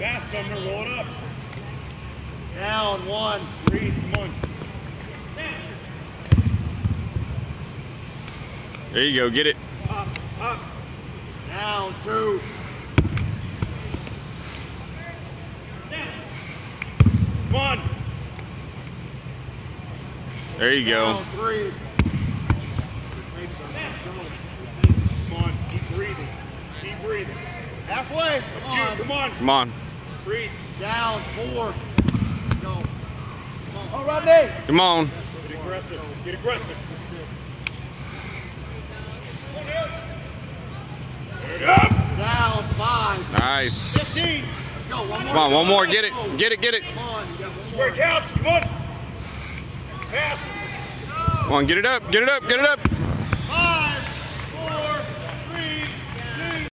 Pass, Sumner, roll it up. Down 1. Breathe, come on. There you go, get it. Up, up. Down 2. Come on. There you go. Down 3. Come on, keep breathing. Keep breathing. Halfway. Come on. Come on. Breathe. Down 4. Go. All right, Nate. Come on. Get aggressive. Get aggressive. Down 5. Nice. 15. Let's go. One more. Come on, one more. Get it. Get it, get it. Come on. You got one Square more. counts. Come on. Pass. Come on, get it up, get it up, get it up.